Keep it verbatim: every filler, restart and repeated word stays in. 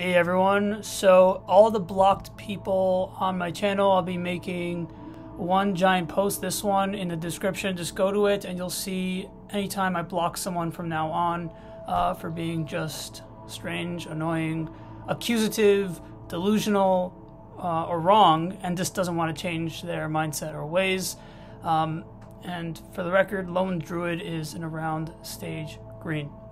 Hey everyone, so all the blocked people on my channel, I'll be making one giant post, this one in the description. Just go to it and you'll see anytime I block someone from now on uh, for being just strange, annoying, accusative, delusional, uh, or wrong, and just doesn't want to change their mindset or ways. Um, and for the record, Lone Druid is in around stage green.